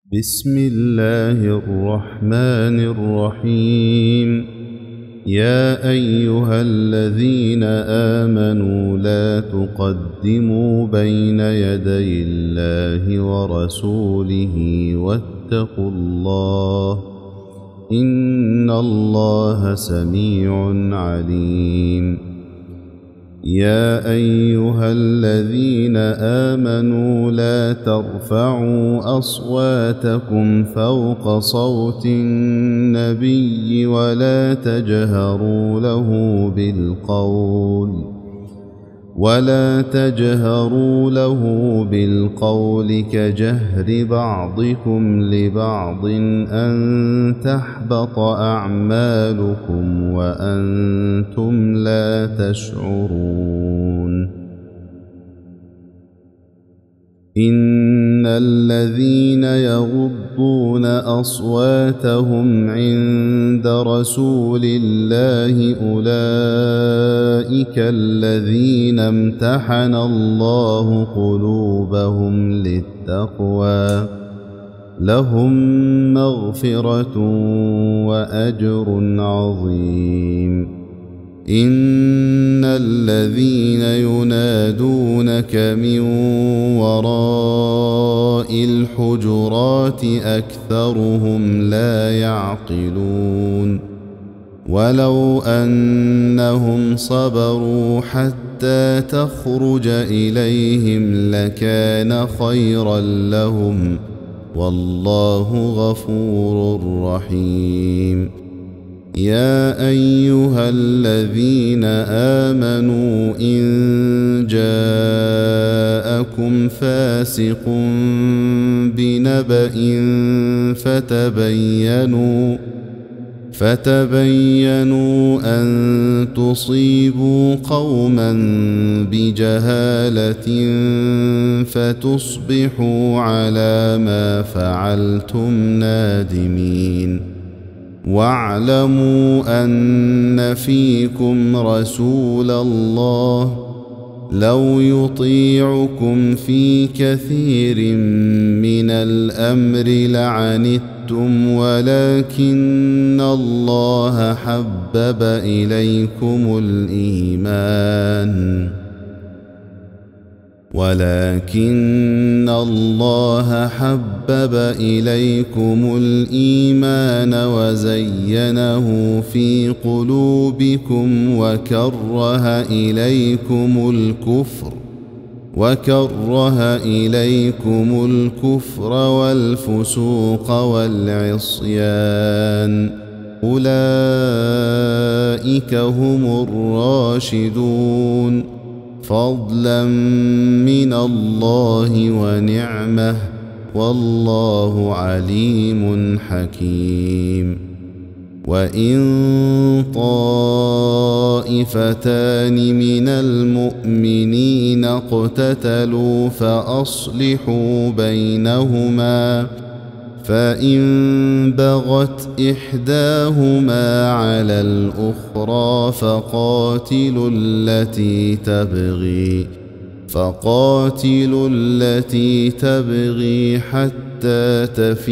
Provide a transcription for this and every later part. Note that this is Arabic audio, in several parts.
بسم الله الرحمن الرحيم. يا أيها الذين آمنوا لا تقدموا بين يدي الله ورسوله واتقوا الله إن الله سميع عليم. يا أيها الذين آمنوا لا ترفعوا أصواتكم فوق صوت النبي ولا تجهروا له بالقول كجهر بعضكم لبعض أن تحبط أعمالكم وأنتم لا تشعرون. إن الذين يغضون أصواتهم عند رسول الله أولئك الذين امتحن الله قلوبهم للتقوى لهم مغفرة وأجر عظيم. إن الذين ينادونك من وراء الحجرات أكثرهم لا يعقلون. ولو أنهم صبروا حتى تخرج إليهم لكان خيرا لهم والله غفور رحيم. يا أيها الذين آمنوا إن جاءكم فاسق بنبأ فتبينوا أن تصيبوا قوما بجهالة فتصبحوا على ما فعلتم نادمين. واعلموا أن فيكم رسول الله لو يطيعكم في كثير من الأمر لعنتم ولكن الله حبب إليكم الإيمان وزينه في قلوبكم وكره إليكم الكفر والفسوق والعصيان أولئك هم الراشدون فضلا من الله ونعمه والله عليم حكيم. وإن طائفتان من المؤمنين اقتتلوا فأصلحوا بينهما فإن بغت إحداهما على الأخرى فقاتلوا التي تبغي حتى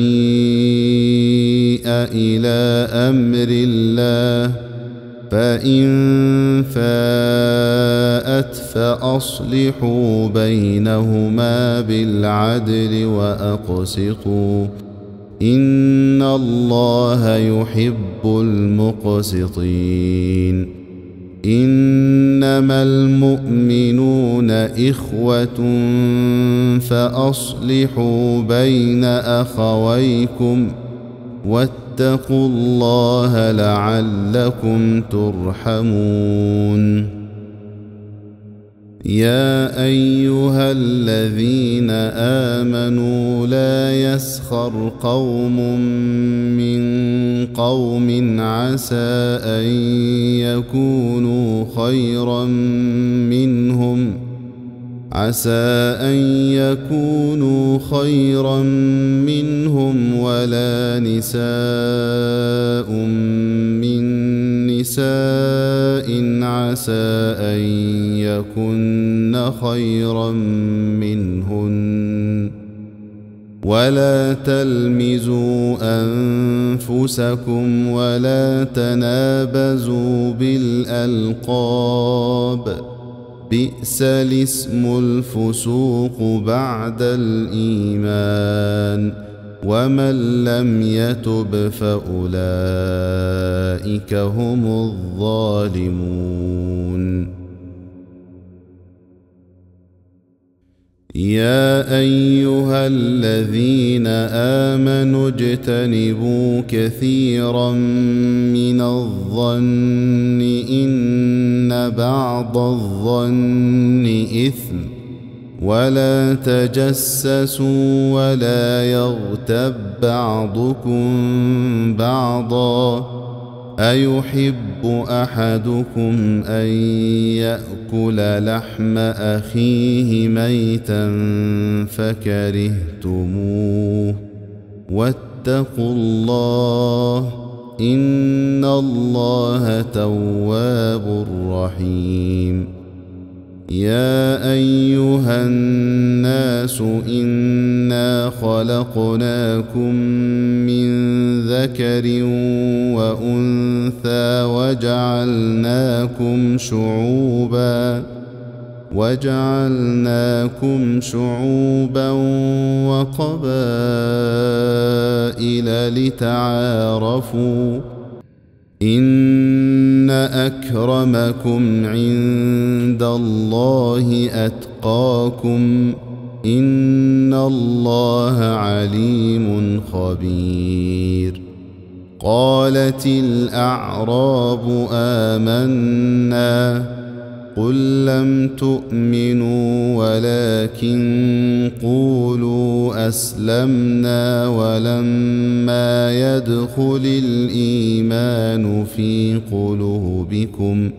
تفيء إلى أمر الله فإن فاءت فأصلحوا بينهما بالعدل وأقسطوا إن الله يحب المقسطين. إنما المؤمنون إخوة فأصلحوا بين أخويكم واتقوا الله لعلكم ترحمون. يا أيها الذين آمنوا لا يسخر قوم من قوم عسى أن يكونوا خيرا منهم ولا نساء من نساء عسى أن يكن خيرا منهن ولا تلمزوا أنفسكم ولا تنابزوا بالألقاب بئس الاسم الفسوق بعد الإيمان ومن لم يتب فأولئك هم الظالمون. يا أيها الذين آمنوا اجتنبوا كثيرا من الظن إن بعض الظن إثم ولا تجسسوا ولا يغتب بعضكم بعضا أيحب أحدكم أن يأكل لحم أخيه ميتا فكرهتموه واتقوا الله إن الله تواب رحيم. يا أيها الناس إنا خلقناكم من ذكر وأنثى وجعلناكم شعوبا وقبائل لتعارفوا إن أكرمكم عند الله أتقاكم إن الله عليم خبير. قالت الأعراب آمنا قل لم تؤمنوا ولكن قولوا أسلمنا ولما يدخل الإيمان في قلوبكم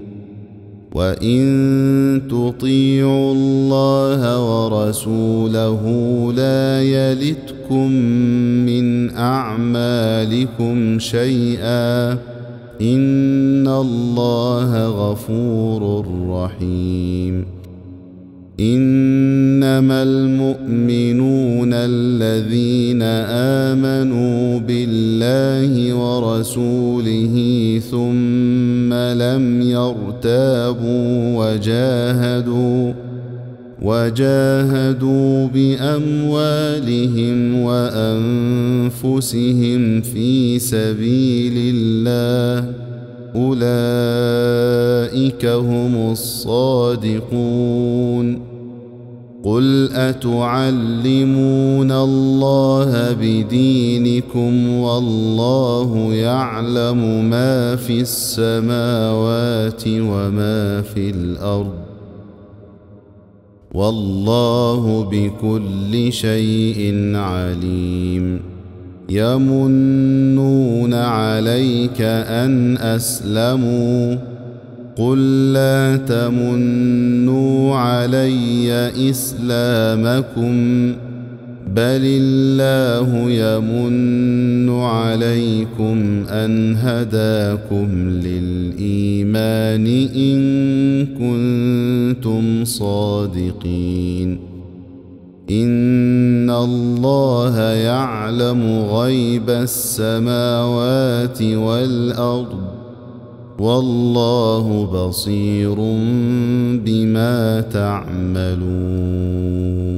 وإن تطيعوا الله ورسوله لا يلتكم من أعمالكم شيئا إن الله غفور رحيم. إنما المؤمنون الذين آمنوا بالله ورسوله ثم لم يرتابوا وجاهدوا بأموالهم وأنفسهم في سبيل الله أولئك هم الصادقون. قل أتعلمون الله بدينكم والله يعلم ما في السماوات وما في الأرض والله بكل شيء عليم. يمنون عليك أن أسلموا قل لا تمنوا علي إسلامكم بل الله يمن عليكم أن هداكم للإيمان إن كنتم صادقين. إن الله يعلم غيب السماوات والأرض والله بصير بما تعملون.